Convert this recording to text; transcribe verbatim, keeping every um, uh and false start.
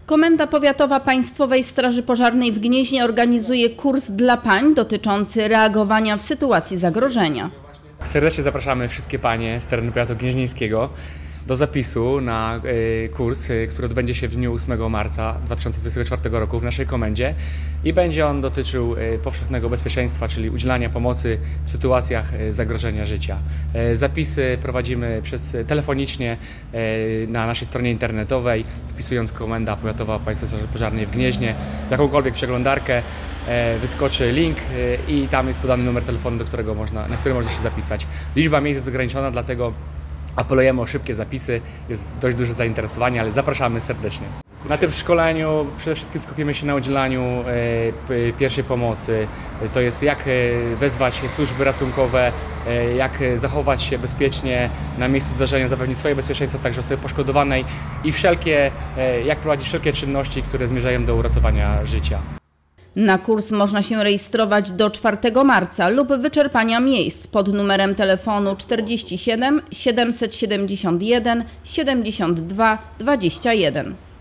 Komenda Powiatowa Państwowej Straży Pożarnej w Gnieźnie organizuje kurs dla pań dotyczący reagowania w sytuacji zagrożenia. Serdecznie zapraszamy wszystkie panie z terenu powiatu gnieźnieńskiego do zapisu na kurs, który odbędzie się w dniu ósmego marca dwa tysiące dwudziestego czwartego roku w naszej komendzie i będzie on dotyczył powszechnego bezpieczeństwa, czyli udzielania pomocy w sytuacjach zagrożenia życia. Zapisy prowadzimy przez telefonicznie na naszej stronie internetowej, wpisując Komenda Powiatowa Państwowej Straży Pożarnej w Gnieźnie, jakąkolwiek przeglądarkę, wyskoczy link i tam jest podany numer telefonu, do którego można, na który można się zapisać. Liczba miejsc jest ograniczona, dlatego apelujemy o szybkie zapisy, jest dość duże zainteresowanie, ale zapraszamy serdecznie. Na tym szkoleniu przede wszystkim skupimy się na udzielaniu e, pierwszej pomocy. To jest jak wezwać służby ratunkowe, e, jak zachować się bezpiecznie na miejscu zdarzenia, zapewnić swoje bezpieczeństwo, także osobie poszkodowanej i wszelkie, e, jak prowadzić wszelkie czynności, które zmierzają do uratowania życia. Na kurs można się rejestrować do czwartego marca lub wyczerpania miejsc pod numerem telefonu czterdzieści siedem siedemset siedemdziesiąt jeden siedemdziesiąt dwa dwadzieścia jeden.